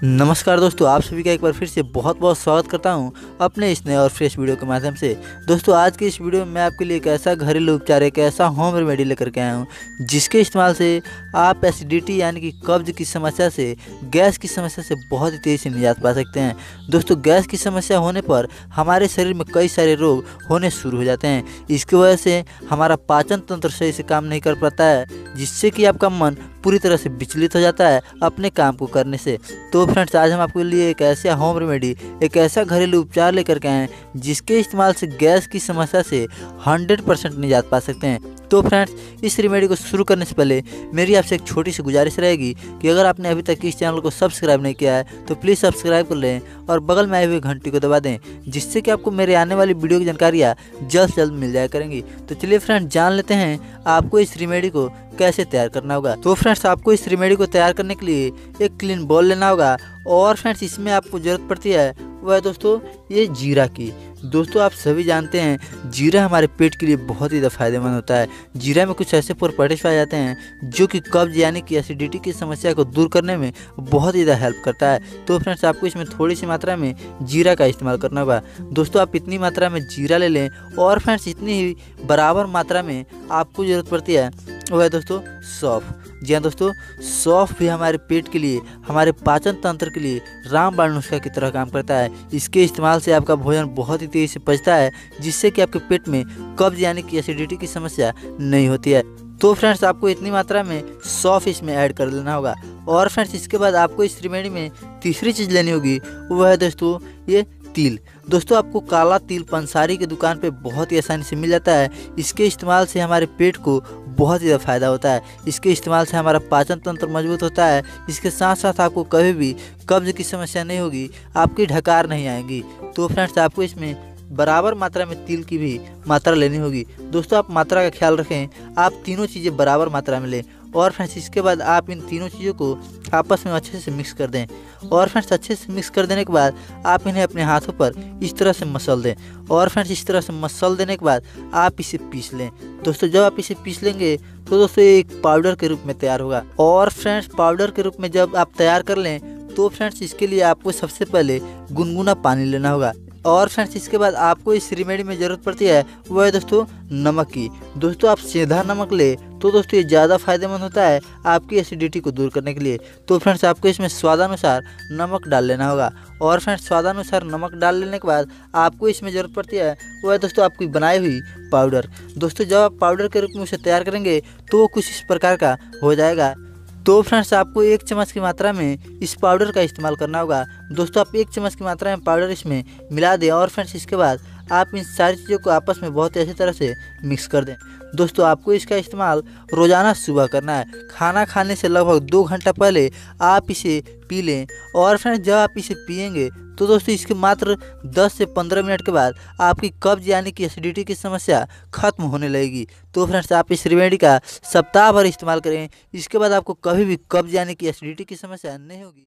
नमस्कार दोस्तों, आप सभी का एक बार फिर से बहुत बहुत स्वागत करता हूं अपने इस नए और फ्रेश वीडियो के माध्यम से। दोस्तों, आज की इस वीडियो में मैं आपके लिए एक ऐसा घरेलू उपचार, एक ऐसा होम रेमेडी लेकर के आया हूं जिसके इस्तेमाल से आप एसिडिटी यानी कि कब्ज की समस्या से, गैस की समस्या से बहुत ही तेज़ी से निजात पा सकते हैं। दोस्तों, गैस की समस्या होने पर हमारे शरीर में कई सारे रोग होने शुरू हो जाते हैं। इसकी वजह से हमारा पाचन तंत्र सही से काम नहीं कर पाता है, जिससे कि आपका मन पूरी तरह से विचलित हो जाता है अपने काम को करने से। तो फ्रेंड्स, आज हम आपके लिए एक ऐसा होम रेमेडी, एक ऐसा घरेलू उपचार लेकर के आए हैं जिसके इस्तेमाल से गैस की समस्या से 100% निजात पा सकते हैं। तो फ्रेंड्स, इस रेमेडी को शुरू करने से पहले मेरी आपसे एक छोटी सी गुजारिश रहेगी कि अगर आपने अभी तक इस चैनल को सब्सक्राइब नहीं किया है तो प्लीज़ सब्सक्राइब कर लें और बगल में आई हुई घंटी को दबा दें, जिससे कि आपको मेरे आने वाली वीडियो की जानकारियाँ जल्द से जल्द मिल जाया करेंगी। तो चलिए फ्रेंड्स, जान लेते हैं आपको इस रेमेडी को कैसे तैयार करना होगा। तो फ्रेंड्स, आपको इस रेमेडी को तैयार करने के लिए एक क्लीन बाउल लेना होगा और फ्रेंड्स, इसमें आपको ज़रूरत पड़ती है वह दोस्तों ये जीरा की। दोस्तों, आप सभी जानते हैं जीरा हमारे पेट के लिए बहुत ही ज़्यादा फायदेमंद होता है। जीरा में कुछ ऐसे प्रॉपर्टीज पाए जाते हैं जो कि कब्ज यानी कि एसिडिटी की समस्या को दूर करने में बहुत ही ज़्यादा हेल्प करता है। तो फ्रेंड्स, आपको इसमें थोड़ी सी मात्रा में जीरा का इस्तेमाल करना होगा। दोस्तों, आप इतनी मात्रा में जीरा ले लें और फ्रेंड्स, इतनी ही बराबर मात्रा में आपको ज़रूरत पड़ती है वह है दोस्तों सौंफ। जी हाँ दोस्तों, सौंफ भी हमारे पेट के लिए, हमारे पाचन तंत्र के लिए रामबाण नुस्खा की तरह काम करता है। इसके इस्तेमाल से आपका भोजन बहुत ही तेज़ी से पचता है, जिससे कि आपके पेट में कब्ज यानी कि एसिडिटी की समस्या नहीं होती है। तो फ्रेंड्स, आपको इतनी मात्रा में सौंफ इसमें ऐड कर लेना होगा। और फ्रेंड्स, इसके बाद आपको इस रेमेडी में तीसरी चीज़ लेनी होगी, वह है दोस्तों ये तिल। दोस्तों, आपको काला तिल पंसारी की दुकान पे बहुत ही आसानी से मिल जाता है। इसके इस्तेमाल से हमारे पेट को बहुत ही ज़्यादा फायदा होता है। इसके इस्तेमाल से हमारा पाचन तंत्र मजबूत होता है। इसके साथ साथ आपको कभी भी कब्ज की समस्या नहीं होगी, आपकी ढकार नहीं आएगी। तो फ्रेंड्स, आपको इसमें बराबर मात्रा में तिल की भी मात्रा लेनी होगी। दोस्तों, आप मात्रा का ख्याल रखें, आप तीनों चीज़ें बराबर मात्रा में लें। और फ्रेंड्स, इसके बाद आप इन तीनों चीज़ों को आपस में अच्छे से मिक्स कर दें। और फ्रेंड्स, अच्छे से मिक्स कर देने के बाद आप इन्हें अपने हाथों पर इस तरह से मसल दें। और फ्रेंड्स, इस तरह से मसल देने के बाद आप इसे पीस लें। दोस्तों, जब आप इसे पीस लेंगे तो दोस्तों ये एक पाउडर के रूप में तैयार होगा। और फ्रेंड्स, पाउडर के रूप में जब आप तैयार कर लें तो फ्रेंड्स, इसके लिए आपको सबसे पहले गुनगुना पानी लेना होगा। और फ्रेंड्स, इसके बाद आपको इस रेमेडी में ज़रूरत पड़ती है वह है दोस्तों नमक की। दोस्तों, आप सीधा नमक ले तो दोस्तों ये ज़्यादा फायदेमंद होता है आपकी एसिडिटी को दूर करने के लिए। तो फ्रेंड्स, आपको इसमें स्वादानुसार नमक डाल लेना होगा। और फ्रेंड्स, स्वादानुसार नमक डाल लेने के बाद आपको इसमें ज़रूरत पड़ती है वह है दोस्तों आपकी बनाई हुई पाउडर। दोस्तों, जब आप पाउडर के रूप में उसे तैयार करेंगे तो वो कुछ इस प्रकार का हो जाएगा। तो फ्रेंड्स, आपको 1 चम्मच की मात्रा में इस पाउडर का इस्तेमाल करना होगा। दोस्तों, आप 1 चम्मच की मात्रा में पाउडर इसमें मिला दें। और फ्रेंड्स, इसके बाद आप इन सारी चीज़ों को आपस में बहुत अच्छी तरह से मिक्स कर दें। दोस्तों, आपको इसका इस्तेमाल रोज़ाना सुबह करना है। खाना खाने से लगभग 2 घंटा पहले आप इसे पी लें। और फ्रेंड्स, जब आप इसे पिएंगे तो दोस्तों इसके मात्र 10 से 15 मिनट के बाद आपकी कब्ज यानी कि एसिडिटी की समस्या खत्म होने लगेगी। तो फ्रेंड्स, आप इस रेमेडी का सप्ताह भर इस्तेमाल करें। इसके बाद आपको कभी भी कब्ज यानी कि एसिडिटी की समस्या नहीं होगी।